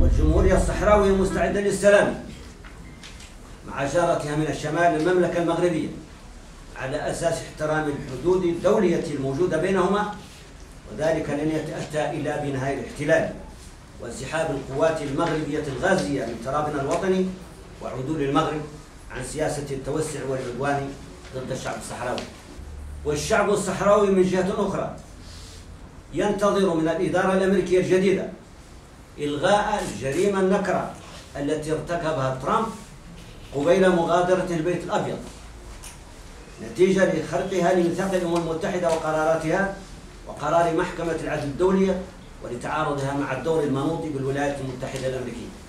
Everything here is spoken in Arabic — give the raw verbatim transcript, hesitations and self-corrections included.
والجمهورية الصحراوية مستعدة للسلام مع جارتها من الشمال المملكة المغربية على أساس احترام الحدود الدولية الموجودة بينهما، وذلك لن يتأتى إلا بنهاية الاحتلال وانسحاب القوات المغربية الغازية من ترابنا الوطني وعدول المغرب عن سياسة التوسع والعدوان ضد الشعب الصحراوي. والشعب الصحراوي من جهة أخرى ينتظر من الإدارة الأمريكية الجديدة إلغاء الجريمة النكرة التي ارتكبها ترامب قبيل مغادرة البيت الأبيض نتيجة لخرقها لميثاق الأمم المتحدة وقراراتها وقرار محكمة العدل الدولية ولتعارضها مع الدور المنوط بالولايات المتحدة الأمريكية.